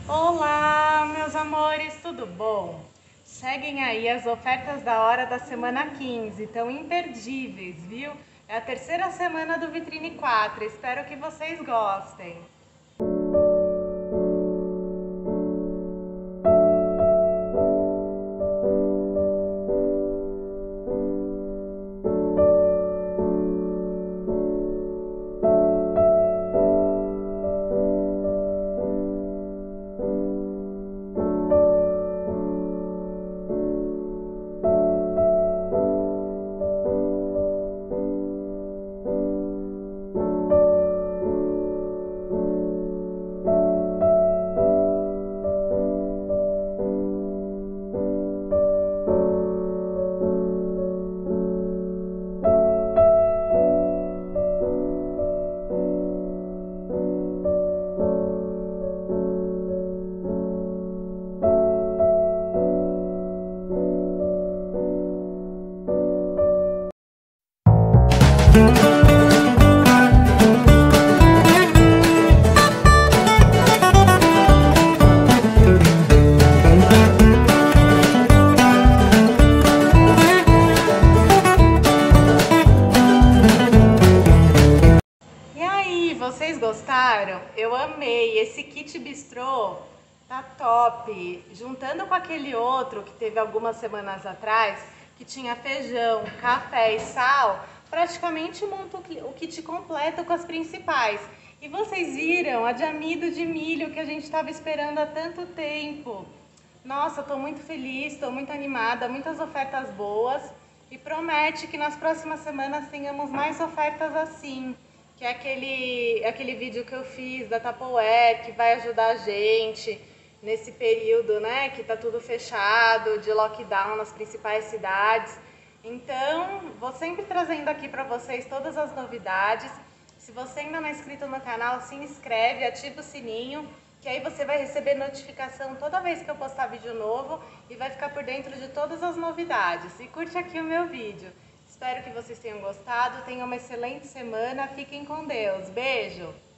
Olá, meus amores, tudo bom? Cheguem aí as ofertas da hora da semana 15, tão imperdíveis, viu? É a terceira semana do Vitrine 4, espero que vocês gostem. E aí, vocês gostaram? Eu amei. Esse kit bistrô tá top. Juntando com aquele outro que teve algumas semanas atrás, que tinha feijão, café e sal, praticamente monta o kit completo com as principais. E vocês viram a de amido de milho que a gente estava esperando há tanto tempo. Nossa, estou muito feliz, estou muito animada, muitas ofertas boas e promete que nas próximas semanas tenhamos mais ofertas assim, que é aquele vídeo que eu fiz da Tupperware, que vai ajudar a gente nesse período, né, que tá tudo fechado, de lockdown nas principais cidades. Então, vou sempre trazendo aqui para vocês todas as novidades. Se você ainda não é inscrito no canal, se inscreve, ativa o sininho, que aí você vai receber notificação toda vez que eu postar vídeo novo e vai ficar por dentro de todas as novidades. E curte aqui o meu vídeo. Espero que vocês tenham gostado, tenham uma excelente semana, fiquem com Deus. Beijo!